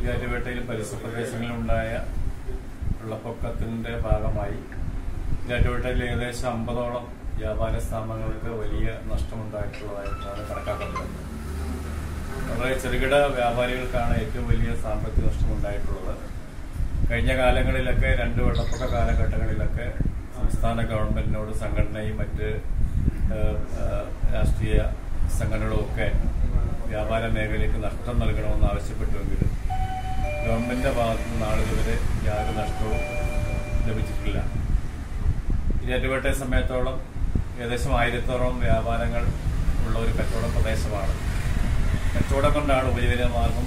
ഈരാറ്റുപേട്ടയിൽ പരിസര പ്രദേശങ്ങളിലുണ്ടായ വെള്ളപ്പൊക്കത്തിന്റെ ഭാഗമായി ഈരാറ്റുപേട്ടയിൽ ഏകദേശം 50ഓളം വ്യാപാര സ്ഥാപനങ്ങൾക്ക് വലിയ നഷ്ടമുണ്ടായിട്ടുള്ളതായിട്ടാണ് കണക്കാക്കപ്പെടുന്നത്. വളരെ ചെറുകിട വ്യാപാരികൾക്കാണ് ഏറ്റവും വലിയ സാമ്പത്തിക നഷ്ടമുണ്ടായിട്ടുള്ളത്. കഴിഞ്ഞ കാലങ്ങളിലൊക്കെ 2 വെള്ളപ്പൊക്ക കാലഘട്ടങ്ങളിലൊക്കെ സംസ്ഥാന ഗവൺമെന്റിനോട് സംഘടനയും മറ്റ് രാഷ്ട്രീയ സംഘടനകളും ഒക്കെ വ്യാപാര മേഖലയ്ക്ക് നഷ്ടം നൽകണമെന്ന് ആവശ്യപ്പെട്ടുവെങ്കിലും ഗവൺമെന്റിന്റെ ഭാഗത്തുനിന്ന് നാളിതുവരെ യാതൊരു നഷ്ടവും ലഭിച്ചിട്ടില്ല. ഈരാറ്റുപേട്ടയെ സമയത്തോളം ഏകദേശം 1000ഓളം വ്യാപാരങ്ങൾ ഉള്ള ഒരു കച്ചവട പ്രദേശമാണ്. കച്ചവടം കൊണ്ടാണ് ഉപജീവനമാർഗം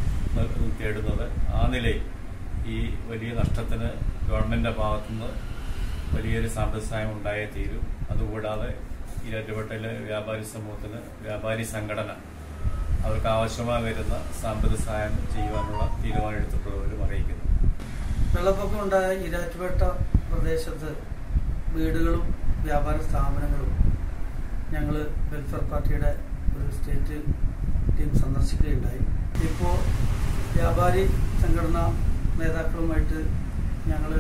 തേടുന്നത്. ആ നിലയിൽ ഈ വലിയ നഷ്ടത്തിന് ഗവൺമെന്റിന്റെ ഭാഗത്തുനിന്ന് വലിയൊരു സാമ്പത്തിക സഹായം ഉണ്ടായേ തീരും. അതുകൂടാതെ ഈരാറ്റുപേട്ടയിലെ വ്യാപാരി സമൂഹത്തിന് വ്യാപാരി സംഘടന അവർക്ക് ആവശ്യമായി വരുന്ന സാമ്പത്തിക സഹായം ചെയ്യുവാനുള്ള തീരുമാനം എടുത്തിട്ടുള്ളവരും അറിയിക്കുന്നു. വെള്ളപ്പൊക്കം ഉണ്ടായ ഈരാറ്റുപേട്ട പ്രദേശത്ത് വീടുകളും വ്യാപാര സ്ഥാപനങ്ങളും ഞങ്ങൾ വെൽഫെയർ പാർട്ടിയുടെ ഒരു സ്റ്റേറ്റ് ടീം സന്ദർശിക്കുകയുണ്ടായി. ഇപ്പോൾ വ്യാപാരി സംഘടനാ നേതാക്കളുമായിട്ട് ഞങ്ങൾ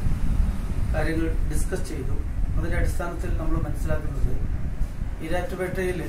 കാര്യങ്ങൾ ഡിസ്കസ് ചെയ്തു. അതിന്റെ അടിസ്ഥാനത്തിൽ നമ്മൾ മനസ്സിലാക്കുന്നത് ഈരാറ്റുപേട്ടയിൽ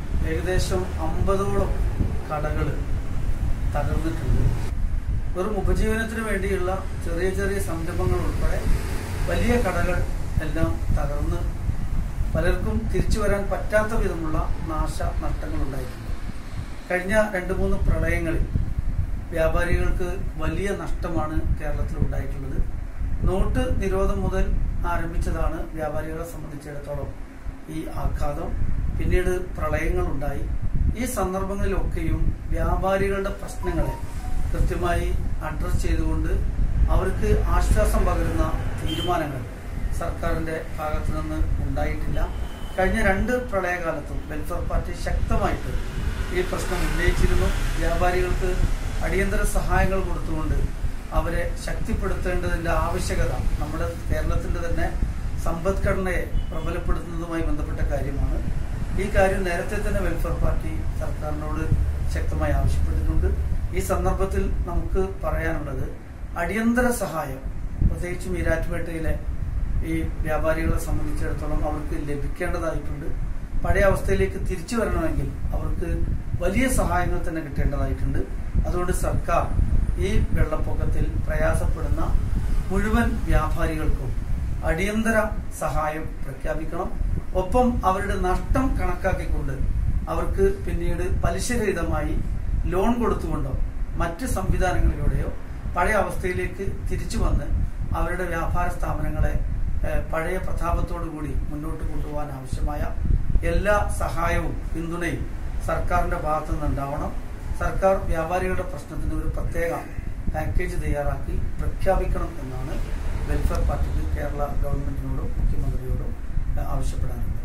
ഏകദേശം 50ഓളം കടകൾ തകർന്നിട്ടുണ്ട്. വെറും ഉപജീവനത്തിന് വേണ്ടിയുള്ള ചെറിയ ചെറിയ സംരംഭങ്ങൾ ഉൾപ്പെടെ വലിയ കടകൾ എല്ലാം തകർന്ന് പലർക്കും തിരിച്ചു വരാൻ പറ്റാത്ത വിധമുള്ള നാശനഷ്ടങ്ങൾ ഉണ്ടായിട്ടുണ്ട്. കഴിഞ്ഞ 2-3 പ്രളയങ്ങളിൽ വ്യാപാരികൾക്ക് വലിയ നഷ്ടമാണ് കേരളത്തിൽ ഉണ്ടായിട്ടുള്ളത്. നോട്ട് നിരോധം മുതൽ ആരംഭിച്ചതാണ് വ്യാപാരികളെ സംബന്ധിച്ചിടത്തോളം ഈ ആഘാതം. പിന്നീട് പ്രളയങ്ങളുണ്ടായി. ഈ സന്ദർഭങ്ങളിലൊക്കെയും വ്യാപാരികളുടെ പ്രശ്നങ്ങളെ കൃത്യമായി അഡ്രസ് ചെയ്തുകൊണ്ട് അവർക്ക് ആശ്വാസം പകരുന്ന തീരുമാനങ്ങൾ സർക്കാരിന്റെ ഭാഗത്തു നിന്ന് ഉണ്ടായിട്ടില്ല. കഴിഞ്ഞ 2 പ്രളയകാലത്തും വെൽഫെയർ പാർട്ടി ശക്തമായിട്ട് ഈ പ്രശ്നം ഉന്നയിച്ചിരുന്നു. വ്യാപാരികൾക്ക് അടിയന്തര സഹായങ്ങൾ കൊടുത്തുകൊണ്ട് അവരെ ശക്തിപ്പെടുത്തേണ്ടതിന്റെ ആവശ്യകത നമ്മുടെ കേരളത്തിന്റെ തന്നെ സമ്പദ്ഘടനയെ പ്രബലപ്പെടുത്തുന്നതുമായി ബന്ധപ്പെട്ട കാര്യമാണ്. ഈ കാര്യം നേരത്തെ തന്നെ വെൽഫെയർ പാർട്ടി സർക്കാരിനോട് ശക്തമായി ആവശ്യപ്പെട്ടിട്ടുണ്ട്. ഈ സന്ദർഭത്തിൽ നമുക്ക് പറയാനുള്ളത് അടിയന്തര സഹായം പ്രത്യേകിച്ചും ഈരാറ്റുപേട്ടയിലെ ഈ വ്യാപാരികളെ സംബന്ധിച്ചിടത്തോളം അവർക്ക് ലഭിക്കേണ്ടതായിട്ടുണ്ട്. പഴയ അവസ്ഥയിലേക്ക് തിരിച്ചു വരണമെങ്കിൽ അവർക്ക് വലിയ സഹായങ്ങൾ തന്നെ കിട്ടേണ്ടതായിട്ടുണ്ട്. അതുകൊണ്ട് സർക്കാർ ഈ വെള്ളപ്പൊക്കത്തിൽ പ്രയാസപ്പെടുന്ന മുഴുവൻ വ്യാപാരികൾക്കും അടിയന്തര സഹായം പ്രഖ്യാപിക്കണം. ഒപ്പം അവരുടെ നഷ്ടം കണക്കാക്കിക്കൊണ്ട് അവർക്ക് പിന്നീട് പലിശരഹിതമായി ലോൺ കൊടുത്തുകൊണ്ടോ മറ്റ് സംവിധാനങ്ങളിലൂടെയോ പഴയ അവസ്ഥയിലേക്ക് തിരിച്ചു വന്ന് അവരുടെ വ്യാപാര സ്ഥാപനങ്ങളെ പഴയ പ്രതാപത്തോടുകൂടി മുന്നോട്ട് കൊണ്ടുപോകാൻ ആവശ്യമായ എല്ലാ സഹായവും പിന്തുണയും സർക്കാരിന്റെ ഭാഗത്തു നിന്നുണ്ടാവണം. സർക്കാർ വ്യാപാരികളുടെ പ്രശ്നത്തിന് ഒരു പ്രത്യേക പാക്കേജ് തയ്യാറാക്കി പ്രഖ്യാപിക്കണം എന്നാണ് വെൽഫെയർ പാർട്ടിക്ക് കേരള ഗവൺമെന്റിനോടും മുഖ്യമന്ത്രിയോടും ആവശ്യപ്പെടാനുള്ളത്.